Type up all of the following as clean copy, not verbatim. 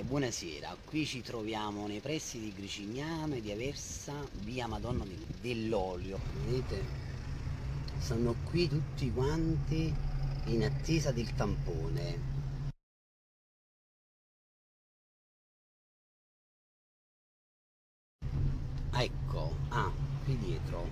Buonasera, qui ci troviamo nei pressi di Gricignano e di Aversa, via Madonna dell'Olio. Vedete? Sono qui tutti quanti in attesa del tampone. Ecco, qui dietro.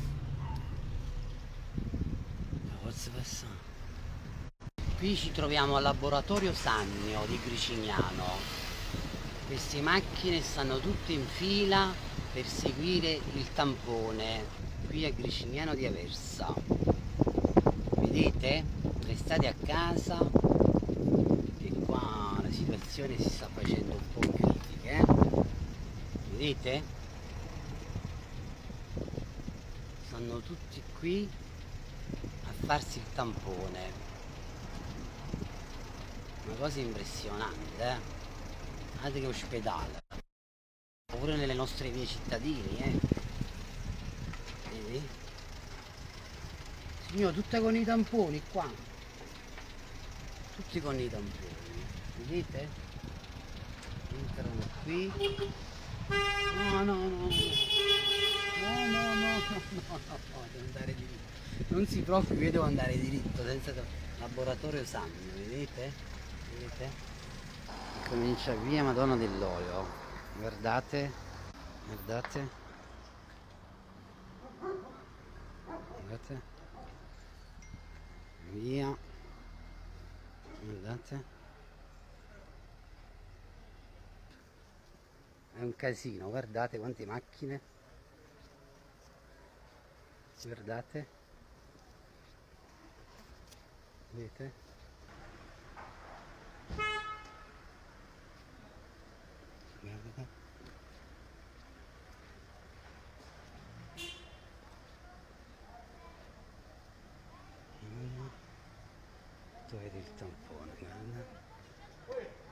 Forse passa. Qui ci troviamo al laboratorio Sannio di Gricignano. Queste macchine stanno tutte in fila per seguire il tampone qui a Gricignano di Aversa. Vedete? Restate a casa che qua la situazione si sta facendo un po' critica, Vedete? Stanno tutti qui a farsi il tampone. Una cosa impressionante, Guardate che ospedale. Pure nelle nostre vie cittadine, Vedi? Signore, tutte con i tamponi qua. Tutti con i tamponi. Vedete? Entrano qui. No, no, no, no. No, no, no, no, no, no, devo andare diritto. Non si preoccupi, io devo andare diritto, senza laboratorio Sannio, vedete? Vedete? Comincia via Madonna dell'Olio. Guardate, guardate, guardate. Via. Guardate. È un casino, guardate quante macchine. Guardate. Vedete? Guardate. Dove è il tampone? Guarda.